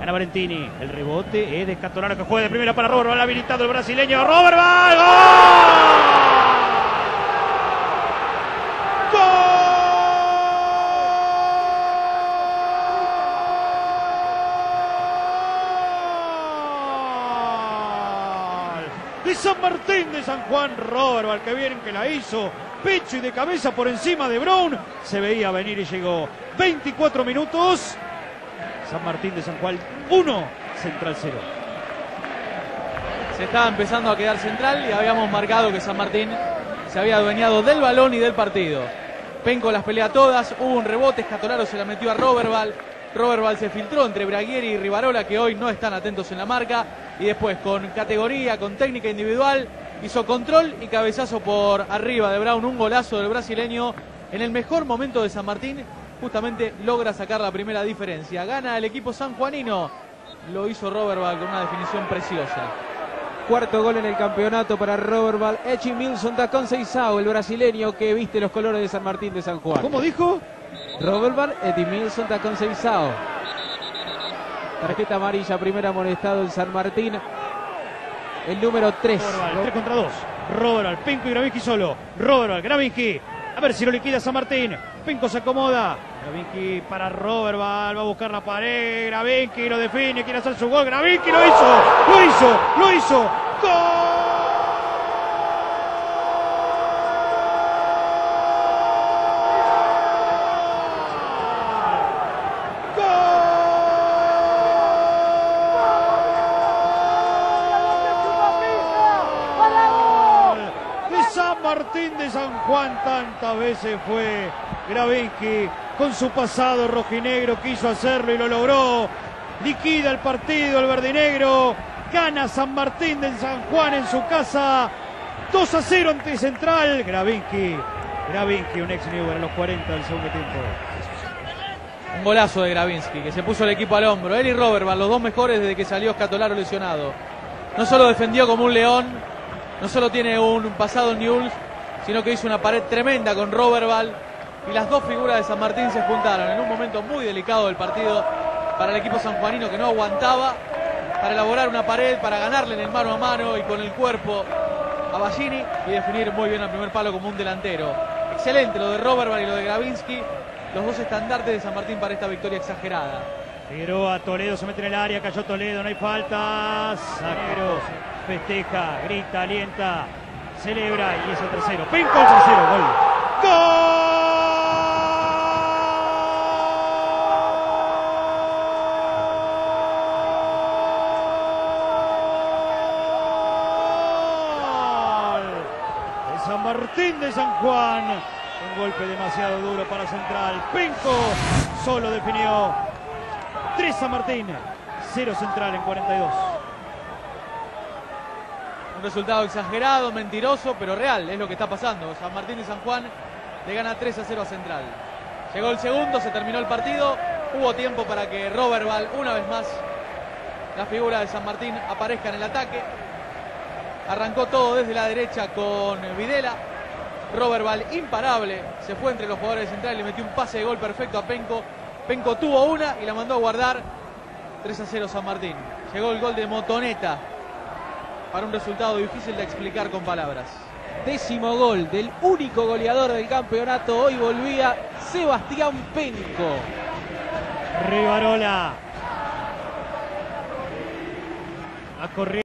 Gana Valentini. El rebote es de Catorano, que juega de primera para Roberbal. Habilitado el brasileño. Roberbal. ¡Gol! De San Martín de San Juan, Roberbal, que bien que la hizo, pecho y de cabeza por encima de Brown, se veía venir y llegó. 24 minutos, San Martín de San Juan 1, Central 0. Se estaba empezando a quedar Central y habíamos marcado que San Martín se había adueñado del balón y del partido. Penco las pelea todas, hubo un rebote, Escatoraro se la metió a Roberbal. Roberbal se filtró entre Braguieri y Rivarola, que hoy no están atentos en la marca, y después con categoría, con técnica individual, hizo control y cabezazo por arriba de Brown, un golazo del brasileño. En el mejor momento de San Martín, justamente logra sacar la primera diferencia. Gana el equipo sanjuanino, lo hizo Roberbal con una definición preciosa. Cuarto gol en el campeonato para Roberbal. Edmilson da Conceição, el brasileño que viste los colores de San Martín de San Juan. ¿Cómo dijo? Roberbal, Edmilson da Conceição. Tarjeta amarilla, primer amonestado en San Martín. El número 3. Roberbal, 3 contra 2. Roberbal, Penco y Gravinsky solo. Roberbal, Gravinsky. A ver si lo liquida San Martín. Penco se acomoda. Gravinsky para Roberbal. Va a buscar la pared. Gravinsky lo define. Quiere hacer su gol. Gravinsky lo hizo. Lo hizo. Lo hizo. ¡Gol! Martín de San Juan, tantas veces fue Gravinsky con su pasado rojinegro, quiso hacerlo y lo logró. Liquida el partido el verdinegro, gana San Martín de San Juan en su casa 2-0 ante Central. Gravinsky, un ex Newell en los 40 del segundo tiempo. Un golazo de Gravinsky, que se puso el equipo al hombro. Él y Roberbal, los dos mejores desde que salió Escatoraro lesionado. No solo defendió como un león, no solo tiene un pasado en Newell's, sino que hizo una pared tremenda con Roberbal. Y las dos figuras de San Martín se juntaron en un momento muy delicado del partido para el equipo sanjuanino, que no aguantaba, para elaborar una pared, para ganarle en el mano a mano y con el cuerpo a Ballini y definir muy bien al primer palo como un delantero. Excelente lo de Roberbal y lo de Gravinsky, los dos estandartes de San Martín para esta victoria exagerada. Figueroa, Toledo se mete en el área, cayó Toledo, no hay falta. Zaguero festeja, grita, alienta, celebra y es el tercero. Penco el tercero, gol. ¡Gol! De San Martín de San Juan. Un golpe demasiado duro para Central. Penco solo definió. 3 San Martín, 0 Central en 42. Un resultado exagerado, mentiroso, pero real, es lo que está pasando. San Martín y San Juan le gana 3-0 a Central. Llegó el segundo, se terminó el partido. Hubo tiempo para que Roberbal, una vez más, la figura de San Martín, aparezca en el ataque. Arrancó todo desde la derecha con Videla. Roberbal, imparable, se fue entre los jugadores de Central y le metió un pase de gol perfecto a Penco. Penco tuvo una y la mandó a guardar. 3-0 San Martín. Llegó el gol de Motoneta para un resultado difícil de explicar con palabras. 10º gol del único goleador del campeonato. Hoy volvía Sebastián Penco. Rivarola. A correr.